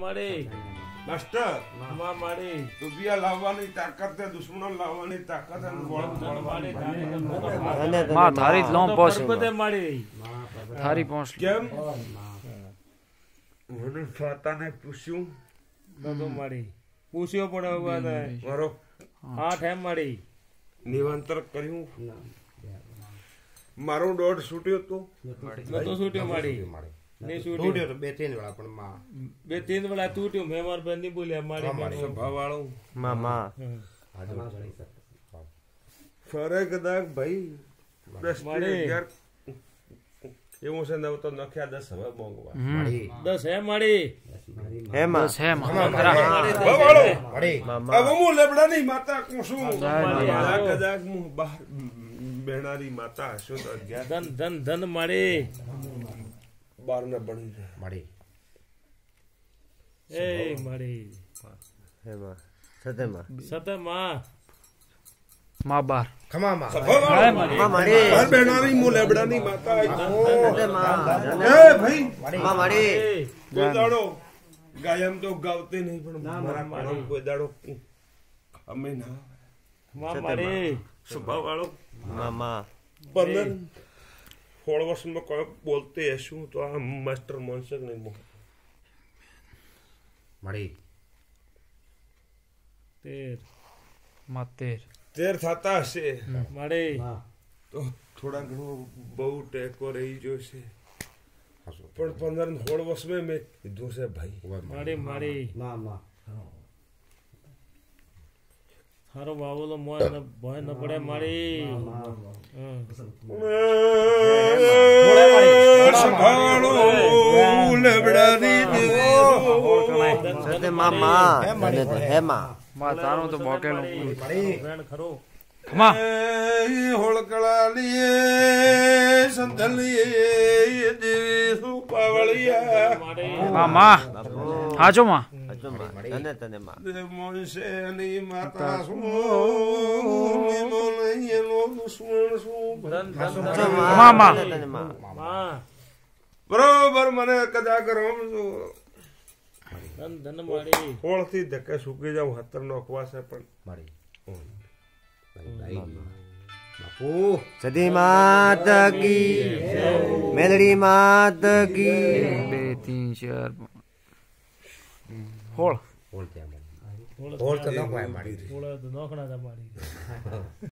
મારે માસ્ટર માં મારે રૂપિયા લાવવાની તાકાત છે, દુશ્મનો લાવવાની તાકાત છે. માં થારી જ લોમ પોસ બધે મારે થારી પહોંચ કેમ મને ફાતાને પૂછ્યું બધો મારે પૂછ્યો પણ હવે મારો આઠ એમ મારે નિવાંતર કર્યું, મારો દોઢ છૂટ્યો તો નતો છૂટ્યો મારે નહીં છૂટ્યો બે ત્રણ વેળા પણ માં બે ત્રણ વેળા તૂટ્યો મેં મારા બેન ની બોલ્યા મારે સભા વાળો મામા ફરે કદાચ ભાઈ 10 મારે. 11 એવું છે ને તો નખ્યા 10 હવે મોંઘવા 10 હે મારી હેમાં બસ હે માં વાળો મળી મામા હવે હું લેબડાની માતા કુસુમ મારી. કદાચ હું બહાર બેનારી માતા હશું તો 11 ધન ધન ધન મારી 12 ને બની જાય. મળી એ મારી હેમાં સતેમાં સતે માં માં બાર ખમામાં સભા વાળો મામા મારી બહાર બેનારી હું લેબડાની માતા સતેમાં એ ભાઈ મામા મારી કોઈ દાડો ગાયમ તો ગાવતે નહીં પણ મારા કાનો કોઈ દાડો અમે ના માં મારી સભા વાળો મામા 15 16 વર્ષમાં કોઈ બોલતે હશું તો આ માસ્ટર મોનસર નહીં મળી 13 માં 13 તેર થતા હશે મારી તો થોડા ઘણો બહુ ટેકો રહી જોશે પણ 15 ને 16 વર્ષમાં મેં કીધું છે ભાઈ મારી મારી હારો બાબુલો મોય ન ભય ન પડે મારી સંભાળો લેબડાની સતે મામા હેમાં માં તારું તો બોકેલું વેણ ખરો ખમા હોળકળાલીએ સંધલીએ દેવી સુપાવળિયા મારી માં હાજો માં તને તને માં મોનસેની માતા શું મોનૈયનો દુશ્મન શું ધન ધન મામા. તને માં માં બરોબર મને કદાચ રમજો ધન ધન મારી હોળથી ધક્કે સૂકી જાઉં 17 નોખવા છે પણ મળી બાપુ સતી માત કી મેલડી માત કી 2 3 4 હોળ બોલ ત્યાં મળી બોલ તો ન કોઈ મળી થોડા નોખણા મારી